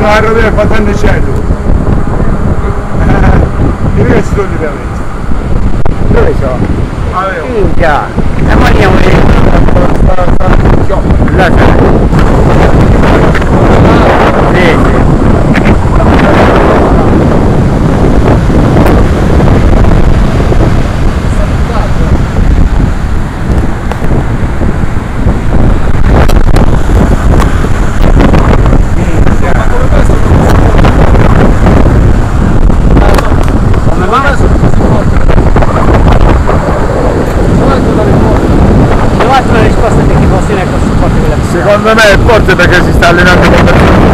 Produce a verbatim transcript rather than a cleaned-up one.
no, a rodere fa tanto cielo. Io che sto di veramente. Dove sono? Minchia! E ma andiamo lì! Là c'è! Sì, sì! La risposta di chi fosse nel supporto della secondo me è forte perché si sta allenando con